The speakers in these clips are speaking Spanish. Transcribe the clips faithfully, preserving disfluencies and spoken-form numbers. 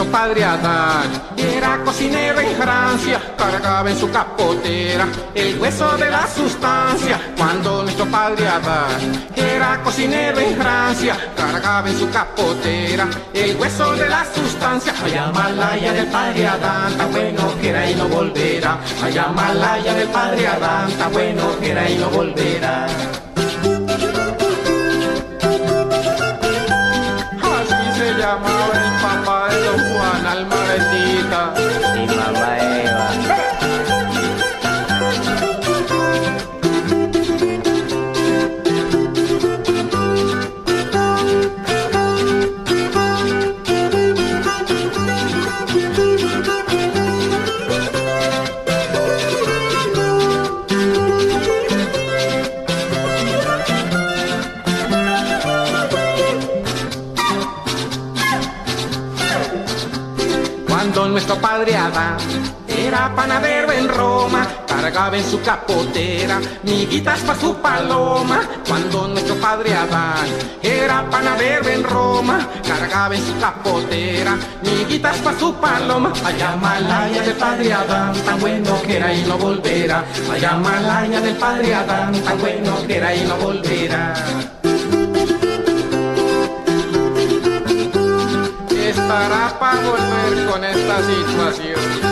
padre Adán era cocinero en Francia, cargaba en su capotera el hueso de la sustancia. Cuando nuestro padre Adán era cocinero en Francia, cargaba en su capotera el hueso de la sustancia. Allá Malaya del padre Adán, tan bueno que era y no volverá. Allá Malaya del padre Adán, tan bueno que era y no volverá. Así se llamaba el papá de don Juan Almaretita y mamá Eva. Cuando nuestro padre Adán era panadero en Roma, cargaba en su capotera miguitas pa' su paloma. Cuando nuestro padre Adán era panadero en Roma, cargaba en su capotera miguitas pa' su paloma. Allá Malaya del padre Adán, tan bueno que era y no volverá. Allá Malaya del padre Adán, tan bueno que era y no volverá. Estará para volver con esta situación.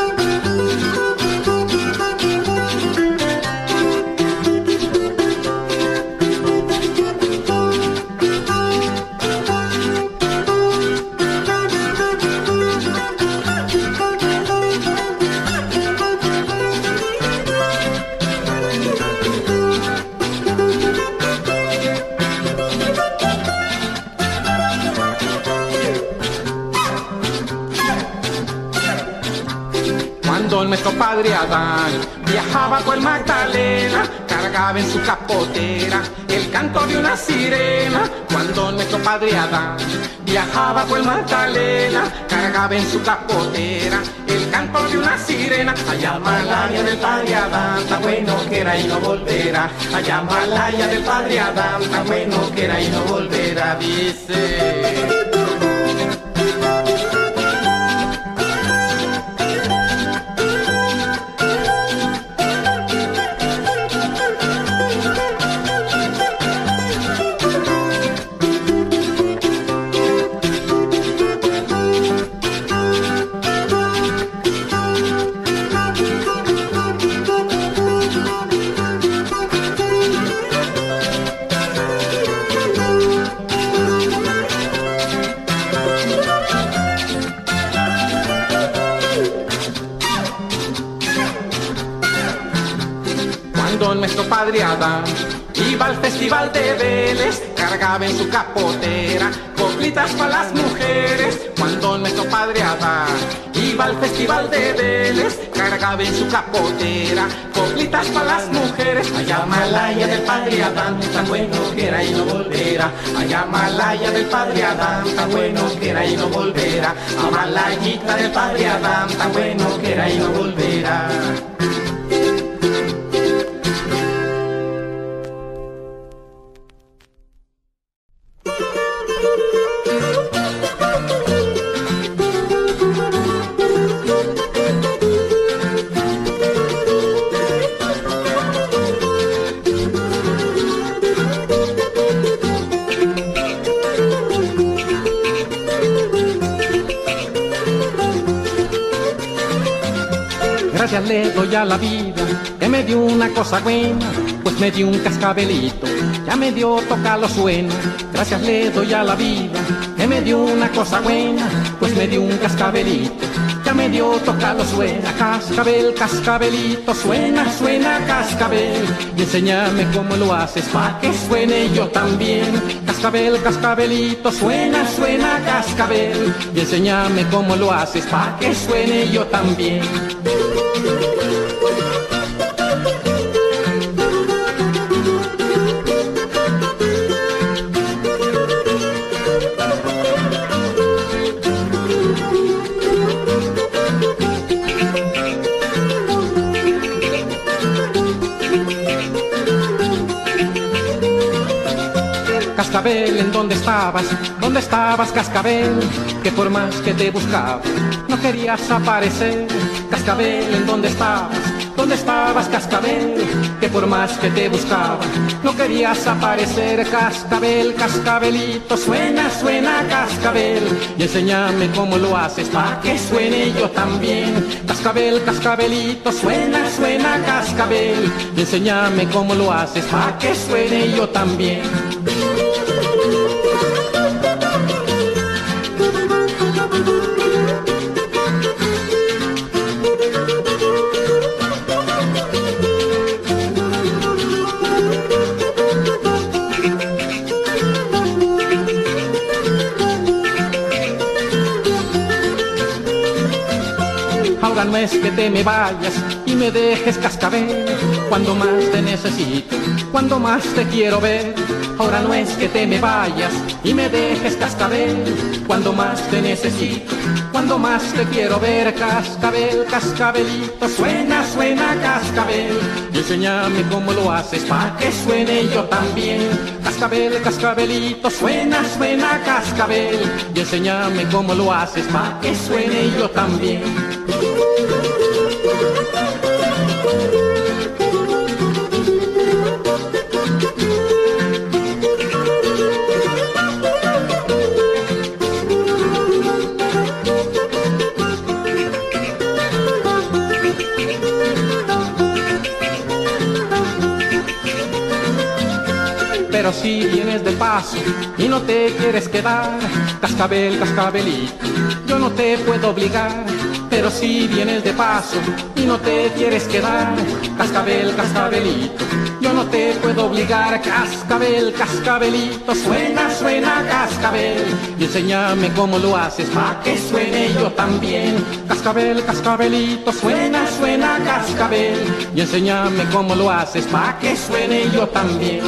Cuando nuestro padre Adán viajaba por el Magdalena, cargaba en su capotera el canto de una sirena. Cuando nuestro padre Adán viajaba por el Magdalena, cargaba en su capotera el canto de una sirena. Allá Malaya del padre Adán, tan bueno que era y no volverá. Allá Malaya del padre Adán, tan bueno que era y no volverá. Dice... Cuando nuestro padre Adán iba al festival de Vélez, cargaba en su capotera coplitas para las mujeres. Cuando nuestro padre Adán iba al festival de Vélez, cargaba en su capotera coplitas para las mujeres. Allá Malaya del padre Adán, tan bueno que era y no volverá. Allá Malaya del padre Adán, tan bueno que era y no volverá. A Malayita del padre Adán, tan bueno que era y no volverá. Gracias le doy a la vida que me dio una cosa buena, pues me dio un cascabelito, ya me dio tocarlo suena. Gracias le doy a la vida que me dio una cosa buena, pues me dio un cascabelito, ya me dio tocarlo suena. Cascabel, cascabelito, suena, suena cascabel, y enséñame cómo lo haces pa' que suene yo también. Cascabel, cascabelito, suena, suena cascabel, y enséñame cómo lo haces pa' que suene yo también. Cascabel, ¿en dónde estabas? ¿Dónde estabas, Cascabel? Que por más que te buscaba, no querías aparecer. Cascabel, ¿en dónde estabas? ¿Dónde estabas, Cascabel? Que por más que te buscaba, no querías aparecer. Cascabel, cascabelito, suena, suena, Cascabel, y enséñame cómo lo haces pa' que suene yo también. Cascabel, cascabelito, suena, suena, Cascabel, y enséñame cómo lo haces pa' que suene yo también. Ahora no es que te me vayas y me dejes, Cascabel, cuando más te necesito, cuando más te quiero ver. Ahora no es que te me vayas y me dejes, Cascabel, cuando más te necesito, cuando más te quiero ver. Cascabel, cascabelito, suena, suena, Cascabel, y enséñame cómo lo haces pa' que suene yo también. Cascabel, cascabelito, suena, suena, Cascabel, y enséñame cómo lo haces pa' que suene yo también. Pero si vienes de paso y no te quieres quedar, Cascabel, cascabelito, yo no te puedo obligar. Pero si vienes de paso y no te quieres quedar, Cascabel, cascabelito, yo no te puedo obligar. Cascabel, cascabelito, suena, suena, Cascabel, y enséñame cómo lo haces pa' que suene yo también. Cascabel, cascabelito, suena, suena, Cascabel, y enséñame cómo lo haces pa' que suene yo también.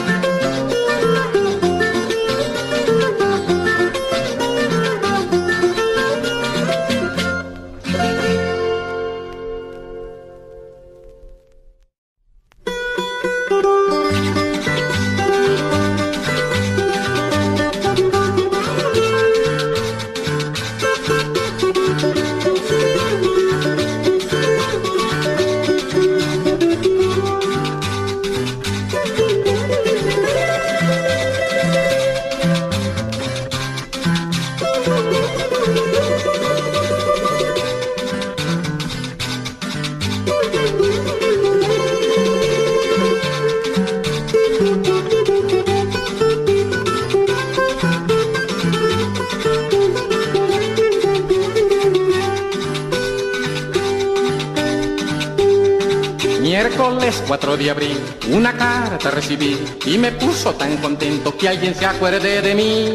Miércoles cuatro de abril, una carta recibí y me puso tan contento que alguien se acuerde de mí.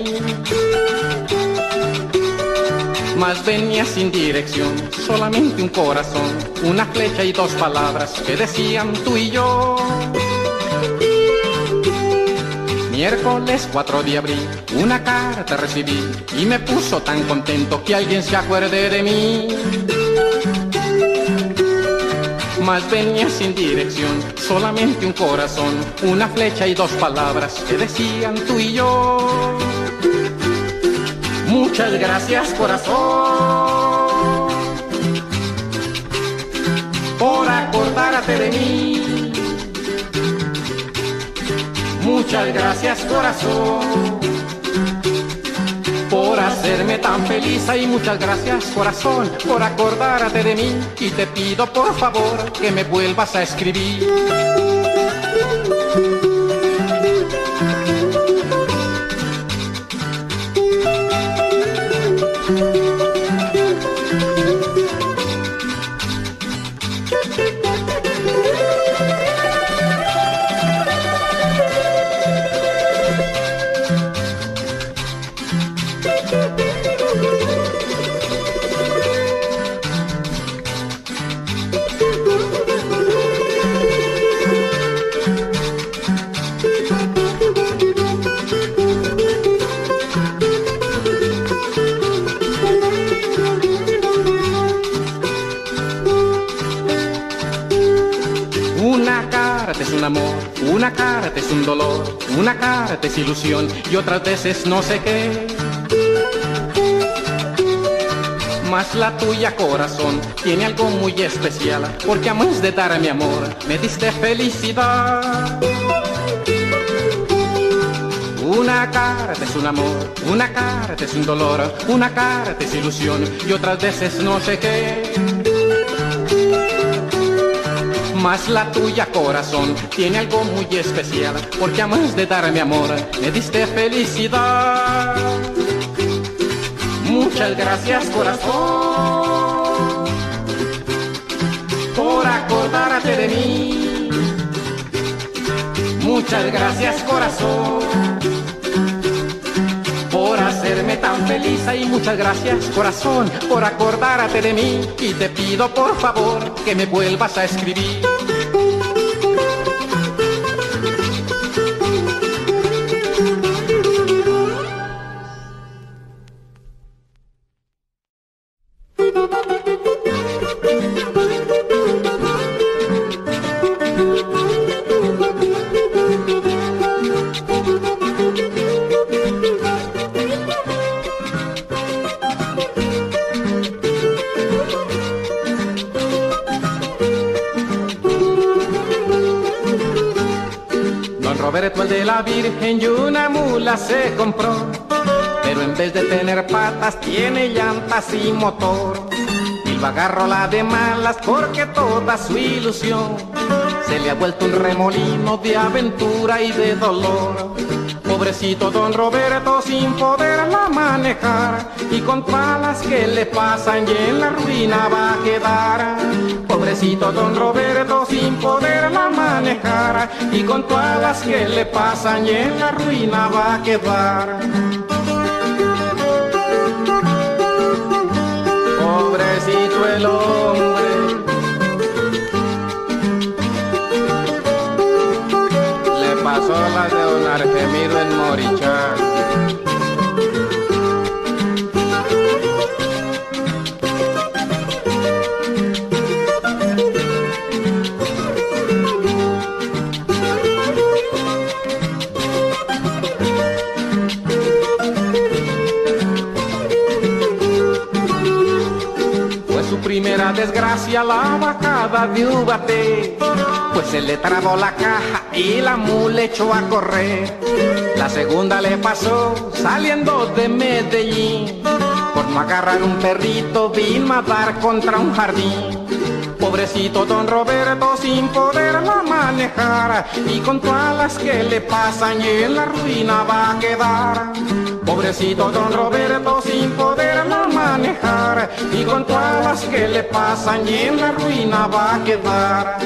Mas venía sin dirección, solamente un corazón, una flecha y dos palabras que decían tú y yo. Miércoles cuatro de abril, una carta recibí y me puso tan contento que alguien se acuerde de mí. Mas venía sin dirección, solamente un corazón, una flecha y dos palabras que decían tú y yo. Muchas gracias, corazón, por acordarte de mí. Muchas gracias, corazón, por hacerme tan feliz. Y muchas gracias, corazón, por acordarte de mí. Y te pido por favor que me vuelvas a escribir. carta es un amor, una carta es un dolor, una carta es ilusión y otras veces no sé qué. Mas la tuya, corazón, tiene algo muy especial, porque además de dar mi amor, me diste felicidad. Una carta es un amor, una carta es un dolor, una carta es ilusión y otras veces no sé qué. Mas la tuya, corazón, tiene algo muy especial, porque además de dar mi amor, me diste felicidad. Muchas gracias, corazón, por acordarte de mí. Muchas gracias, corazón, por hacerme tan feliz. Y muchas gracias, corazón, por acordarte de mí. Y te pido por favor que me vuelvas a escribir. Roberto, el de la Virgen, y una mula se compró, pero en vez de tener patas tiene llantas y motor. Y lo agarró la de malas porque toda su ilusión se le ha vuelto un remolino de aventura y de dolor. Pobrecito don Roberto sin poderla manejar, y con todas las que le pasan y en la ruina va a quedar. Pobrecito don Roberto sin poderla manejar, y con todas las que le pasan y en la ruina va a quedar. Pobrecito el hombre, le pasó la de don Argemiro en Morichal. Primera desgracia la bajada de Ubaté, pues se le trabó la caja y la mula echó a correr. La segunda le pasó saliendo de Medellín, por no agarrar un perrito vino a dar contra un jardín. Pobrecito don Roberto sin poderla manejar, y con todas las que le pasan y en la ruina va a quedar. Pobrecito don Roberto sin poderla manejar, y con todas las que le pasan y en la ruina va a quedar.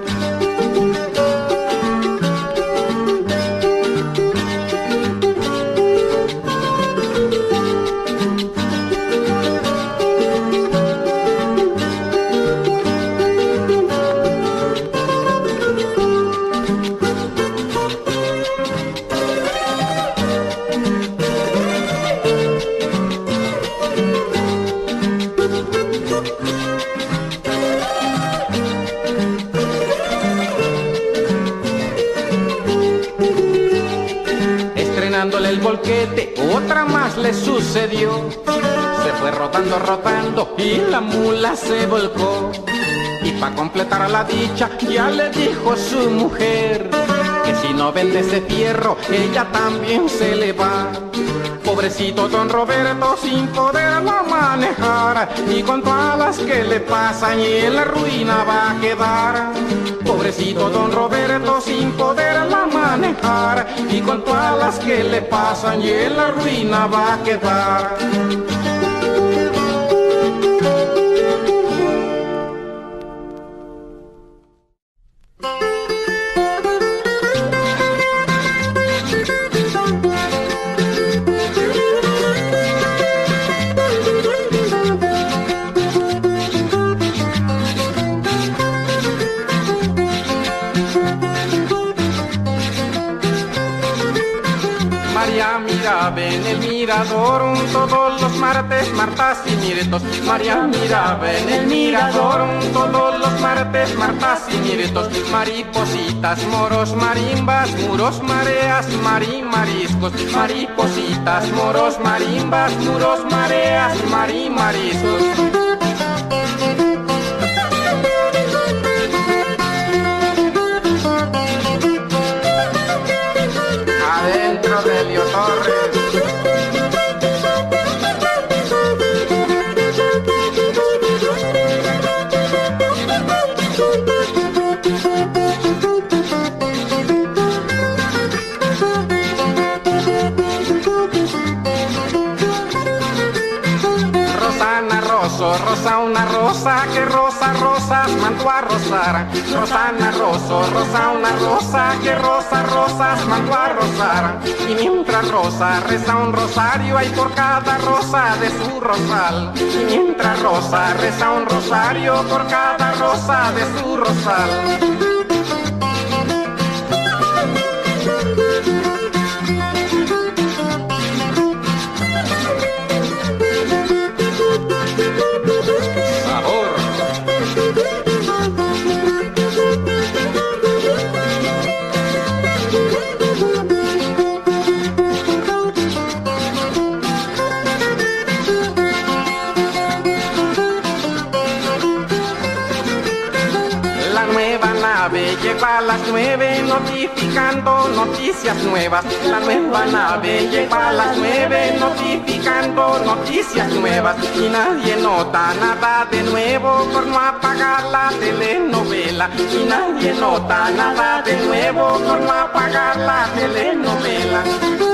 El volquete, otra más le sucedió. Se fue rotando, rotando y la mula se volcó. Y pa' completar la dicha ya le dijo su mujer que si no vende ese fierro ella también se le va. Pobrecito don Roberto sin poderla manejar, y con todas las que le pasan y en la ruina va a quedar. Pobrecito don Roberto sin poderla manejar, y con todas las que le pasan y en la ruina va a quedar. miraba en el mirador todos los martes, martas y mirtos. María miraba en el mirador todos los martes, martas y mirtos. Maripositas, moros, marimbas, muros, mareas, mari, mariscos. Maripositas, moros, marimbas, muros, mareas, mari, mariscos. Adentro de Elio Torres. Rosa, una rosa, que rosa, rosas mandó a rosar. Rosana Roso, rosa, una rosa, que rosa, rosas mandó a rosar. Y mientras Rosa reza un rosario, hay por cada rosa de su rosal. Y mientras Rosa reza un rosario, por cada rosa de su rosal. Llegó a las nueve notificando noticias nuevas. La nueva nave llegó a las nueve notificando noticias nuevas. Y nadie nota nada de nuevo por no apagar la telenovela. Y nadie nota nada de nuevo por no apagar la telenovela.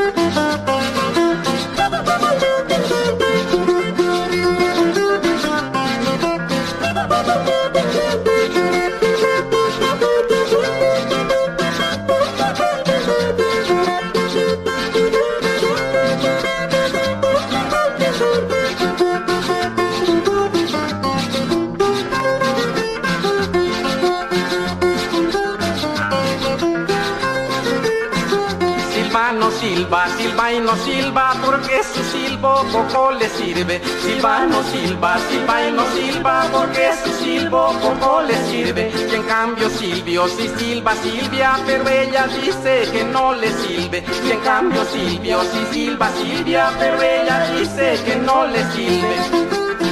Silva, silba y no silba porque su silbo poco le sirve. Silva no silba, silba y no silba porque su silbo poco le sirve. Y en cambio Silvio sí silba Silvia, pero ella dice que no le sirve. Y en cambio Silvio sí silba Silvia, pero ella dice que no le sirve.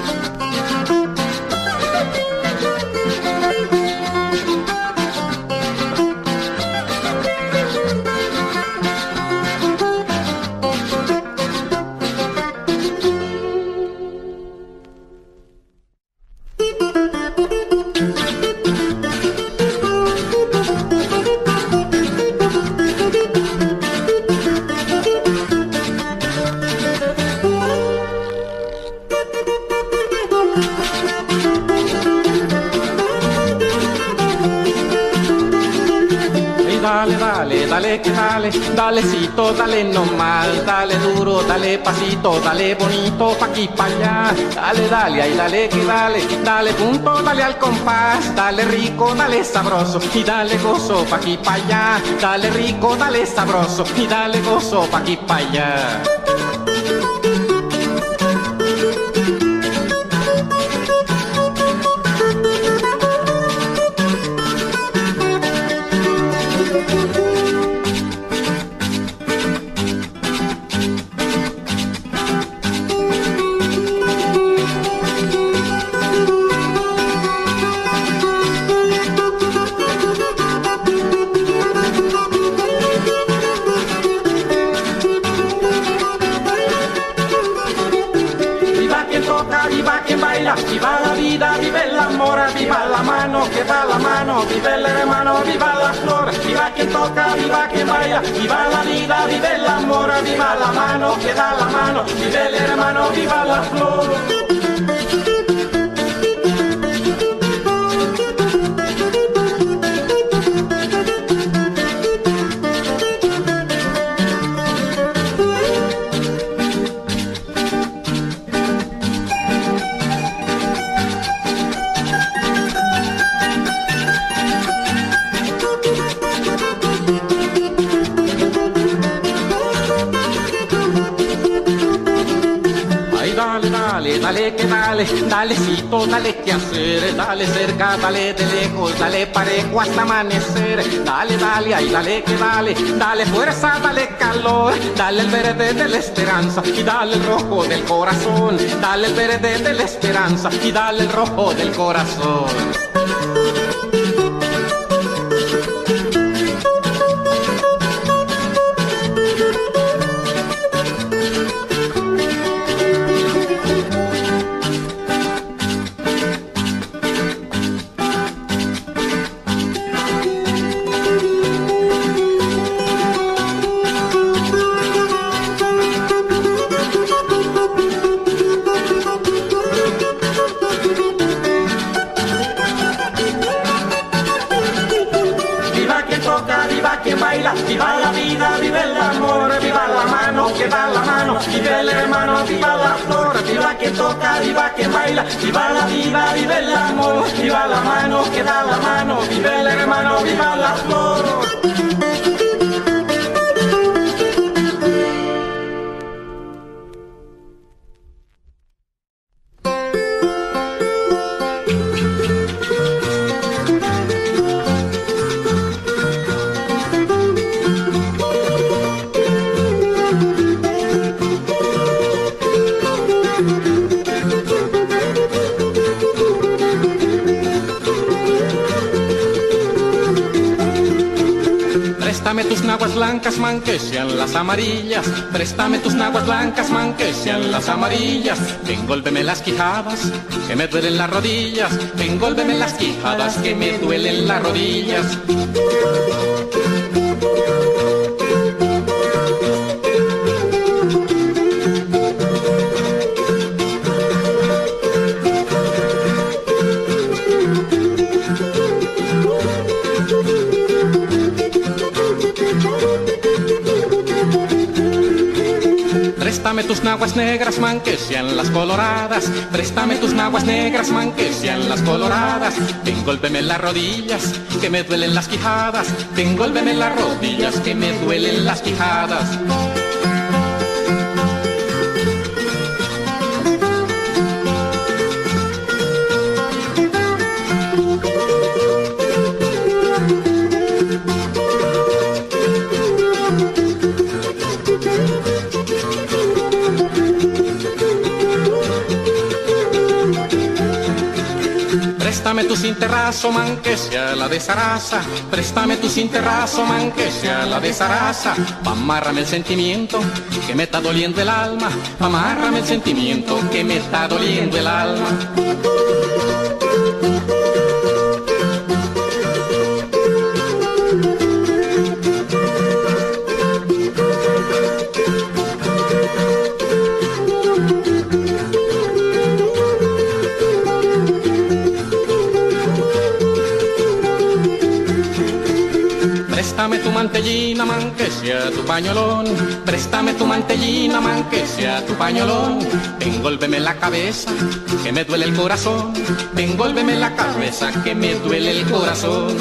Dale, dale, dale, que dale, dalecito, dale nomás, dale duro, dale pasito, dale bonito, pa' aquí, pa' allá. Dale, dale, ay, dale, que dale, dale punto, dale al compás, dale rico, dale sabroso, y dale gozo, pa' aquí, pa' allá. Dale rico, dale sabroso, y dale gozo, pa' aquí, pa' allá. Viva la vida, vive el amor, viva la mano que da la mano, vive el hermano, viva la flor, viva quien toca, viva quien baila, viva la vida, vive el amor, viva la mano que da la mano, vive el hermano, viva la flor. dale, dalecito, dale que hacer, dale cerca, dale de lejos, dale parejo hasta amanecer, dale, dale, ay, dale que dale, dale fuerza, dale calor, dale el verde de la esperanza y dale el rojo del corazón, dale el verde de la esperanza y dale el rojo del corazón. Viva la vida, viva el amor, viva la mano que da la mano, viva el hermano, viva la flor, viva quien toca, viva quien baila, viva la vida, viva el amor, viva la mano que da la mano, viva el hermano, viva la flor. Préstame tus naguas blancas, man, que sean las amarillas. Préstame tus naguas blancas, man, que sean las amarillas. Engólveme las quijadas, que me duelen las rodillas. Engólveme las quijadas, que me duelen las rodillas. Préstame tus naguas negras, man, que sean las coloradas. Préstame tus naguas negras, man, que sean las coloradas. Engólveme las rodillas, que me duelen las quijadas. Engólveme las rodillas, que me duelen las quijadas. Préstame tu cinterrazo, man, que sea la de zaraza. Préstame tu cinterrazo, man, que sea la de zaraza. Amárrame el sentimiento, que me está doliendo el alma. Amárrame el sentimiento, que me está doliendo el alma. Préstame tu mantellina, man, que sea tu pañolón. Préstame tu mantellina, man, que sea tu pañolón. Engólveme la cabeza, que me duele el corazón. Engólveme la cabeza, que me duele el corazón.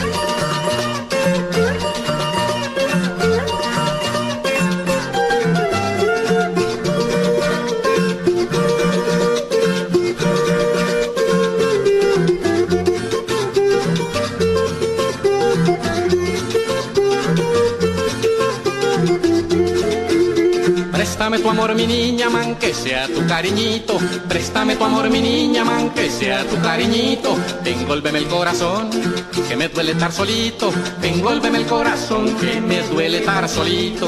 Préstame tu amor, mi niña, man, que sea tu cariñito. Préstame tu amor, mi niña, man, que sea tu cariñito. Engólveme el corazón, que me duele estar solito. Engólveme el corazón, que me duele estar solito.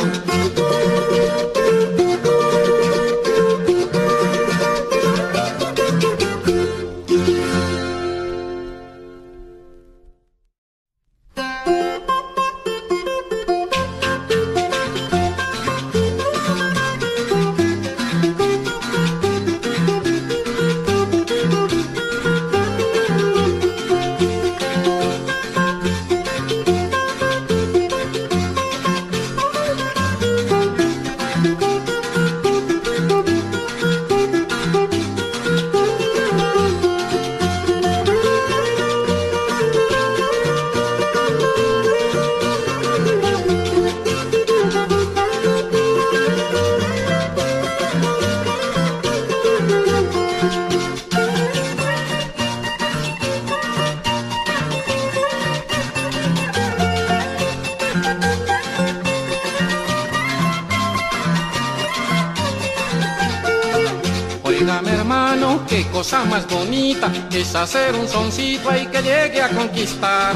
hermano, qué cosa más bonita es hacer un soncito y que llegue a conquistar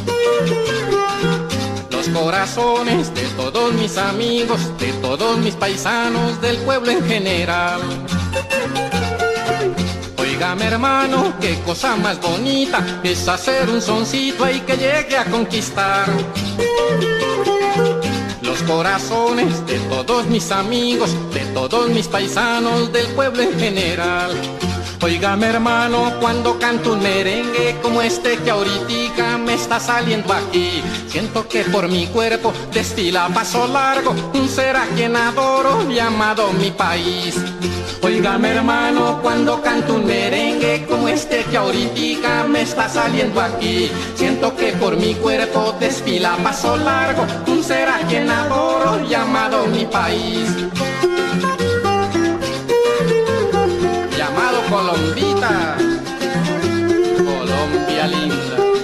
los corazones de todos mis amigos, de todos mis paisanos, del pueblo en general. Óigame hermano, qué cosa más bonita es hacer un soncito y que llegue a conquistar los corazones de todos mis amigos, de todos mis paisanos, del pueblo en general. Óigame hermano, cuando canto un merengue como este que ahorita me está saliendo aquí, siento que por mi cuerpo destila paso largo un ser a quien adoro llamado mi país. Óigame hermano, cuando canto un merengue como este que ahorita me está saliendo aquí, siento que por mi cuerpo desfila paso largo un ser a quien adoro llamado mi país. Llamado Colombita, Colombia linda.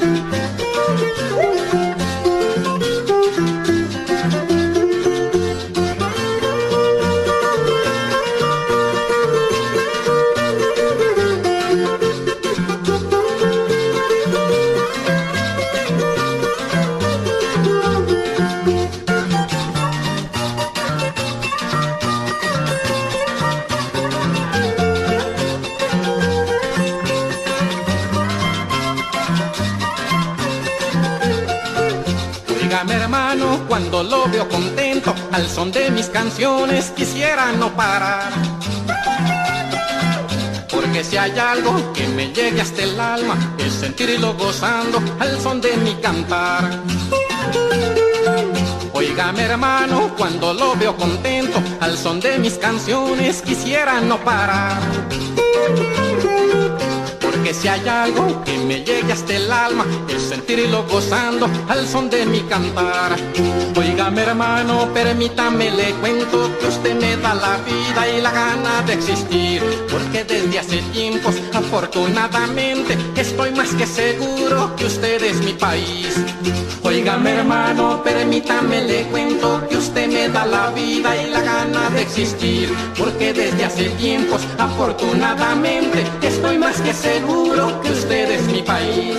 Óigame hermano, cuando lo veo contento, al son de mis canciones quisiera no parar. Porque si hay algo que me llegue hasta el alma, es sentirlo gozando al son de mi cantar. Óigame hermano, cuando lo veo contento, al son de mis canciones quisiera no parar. Porque si hay algo que me llegue hasta el alma, es sentirlo gozando al son de mi cantar. Óigame hermano, permítame le cuento que usted me da la vida y la gana de existir. Porque desde hace tiempos, afortunadamente, estoy más que seguro que usted es mi país. Óigame hermano, permítame le cuento que usted me da la vida y la gana de existir. Porque desde hace tiempos, afortunadamente, estoy más que seguro que usted es mi país.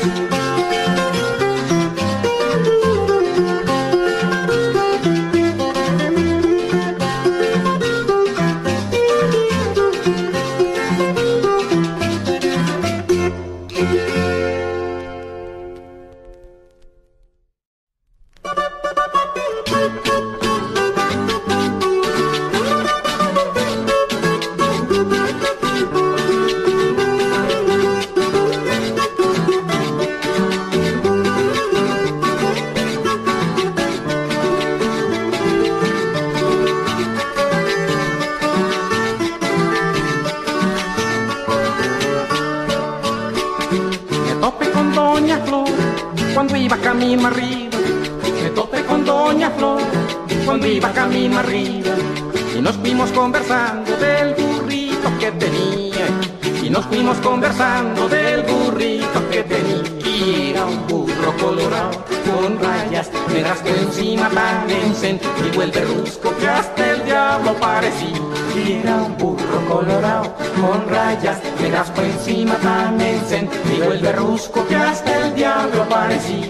Cuando iba camino arriba, me topé con doña Flor, cuando iba camino arriba, y nos fuimos conversando del burrito que tenía, y nos fuimos conversando del burrito que tenía. Y era un burro colorado, con rayas negras que encima tan encendido, el berrusco que hasta el diablo parecía. Y era un burro colorado, con rayas negras por encima tan encendido, el berrusco que hasta el diablo parecía.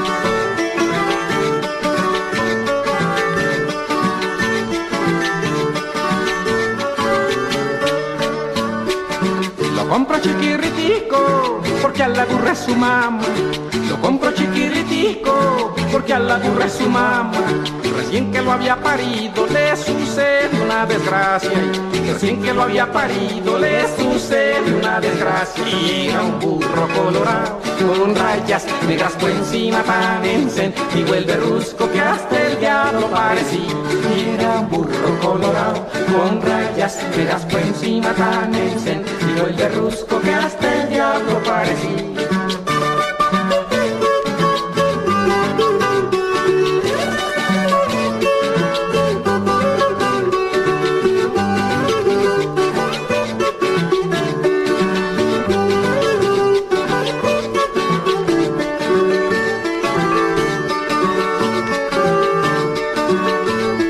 Lo compro chiquirritico, porque a la burra es su mamá. Lo compro chiquiritico, porque a la burra es su mamá. Recién que lo había parido le sucede una desgracia. Y recién que lo había parido le sucede una desgracia. Y era un burro colorado, con rayas negras por encima tan encendido, el berrusco que hasta el diablo parecía. Y era un burro colorado, con rayas negras por encima tan encendido, el berrusco que hasta el diablo parecía.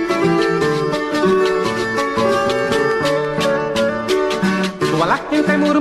Toda la gente muy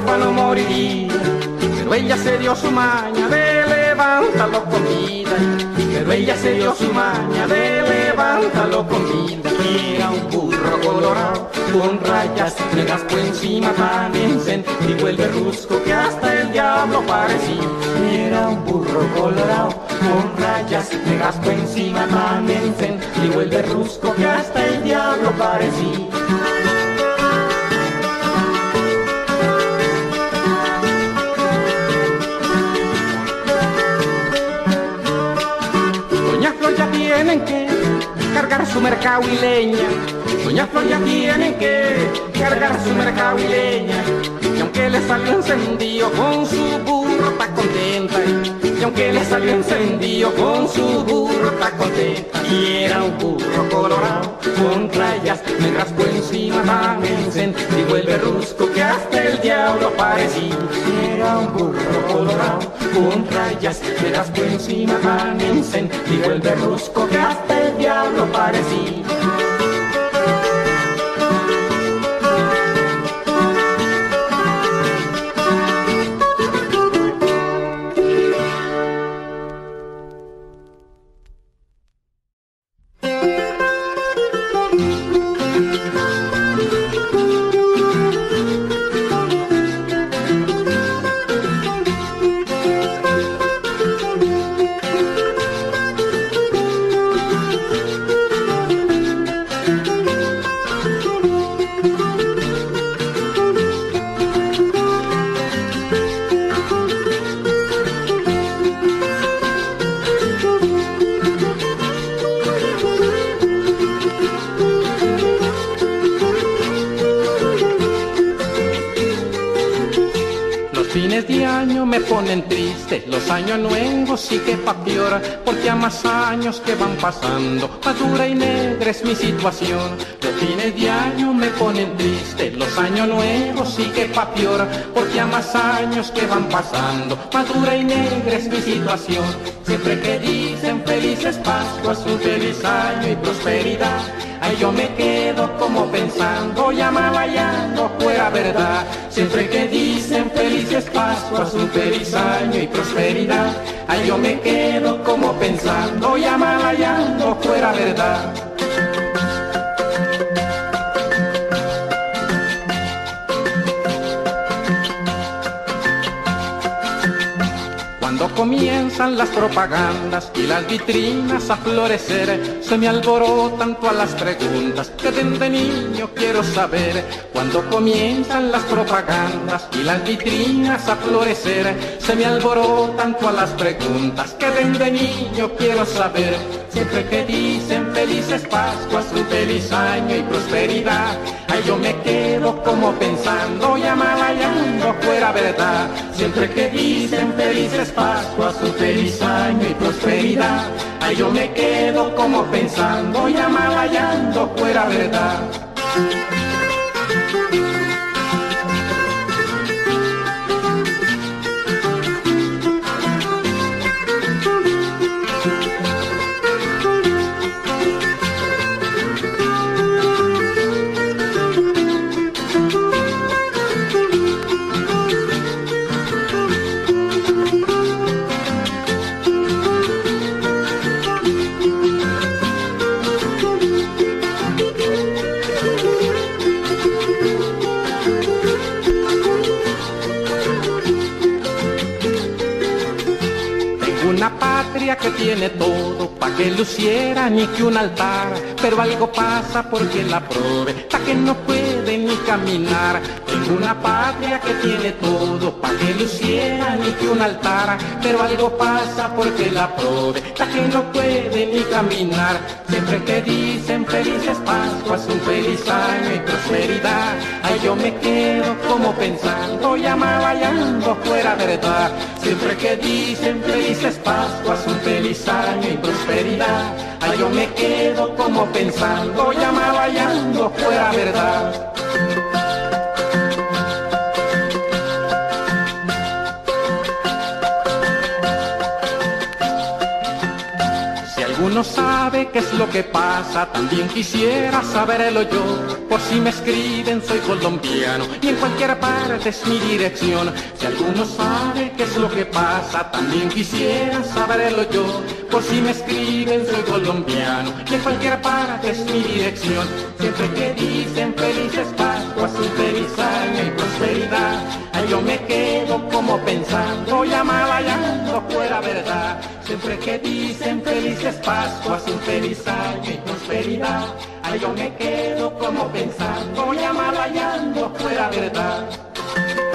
huérfano moriría. Pero ella se dio su maña de levántalo con vida. Pero ella se dio su maña de levántalo con vida. Y era un burro colorado con rayas negras por encima tan encendido el berrusco que hasta el diablo parecía. Y era un burro colorado con rayas negras por encima tan encendido el berrusco que hasta el diablo parecía. Doña Flor ya tienen que cargar su mercado y leña. Doña Flor ya tienen que cargar su mercado y leña. Y aunque le salió encendido con su burro está contenta. Y aunque le salió encendido con su burro está contenta. Y era un burro colorado con rayas negras por encima tan encendido el berrusco que hasta el diablo parecía. Y era un burro colorado con rayas negras por encima tan encendido el berrusco que hasta el diablo parecía. Fines de año me ponen triste, los años nuevos sí que pa' peor, porque a más años que van pasando, más dura y negra es mi situación. Los fines de año me ponen triste, los años nuevos sí que pa' peor, porque a más años que van pasando, más dura y negra es mi situación. Siempre que dicen felices Pascuas, un feliz año y prosperidad, ay yo me quedo como pensando, ya malayando fuera verdad. Siempre que dicen felices Pascuas, un feliz año y prosperidad, ay yo me quedo como pensando, ya malayando fuera verdad. Cuando comienzan las propagandas y las vitrinas a florecer, se me alborotan todas las preguntas que desde niño quiero saber. Cuando comienzan las propagandas y las vitrinas a florecer, se me alborotan todas las preguntas que desde niño quiero saber. Siempre que dicen felices Pascuas, un feliz año y prosperidad, ay yo me quedo como pensando, ya malayando fuera verdad. Siempre que dicen felices Pascuas, un feliz año y prosperidad, ay yo me quedo como pensando, ya malayando fuera verdad. Una patria que tiene todo pa' que luciera ni que un altar, pero algo pasa porque la prove, pa' que no puede ni caminar. Tengo una patria que tiene todo pa' que luciera ni que un altar, pero algo pasa porque la prove, pa' que no puede ni caminar. Siempre que dicen felices Pascuas, un feliz año y prosperidad, ay yo me quedo como pensando, ya malayando fuera verdad. Siempre que dicen felices Pascuas, un feliz año y prosperidad, ay yo me quedo como pensando, ya malayando fuera verdad. alguno sabe qué es lo que pasa, también quisiera saberlo yo. Por si me escriben soy colombiano y en cualquier parte es mi dirección. Si alguno sabe qué es lo que pasa, también quisiera saberlo yo. Por si me escriben soy colombiano y en cualquier parte es mi dirección. Siempre que dicen felices Pascuas, un feliz año y prosperidad, ahí yo me quedo como pensando, llamallayando fuera verdad. Siempre que dicen felices Pascuas, un feliz año y prosperidad, ahí yo me quedo como pensando, llamallayando fuera verdad.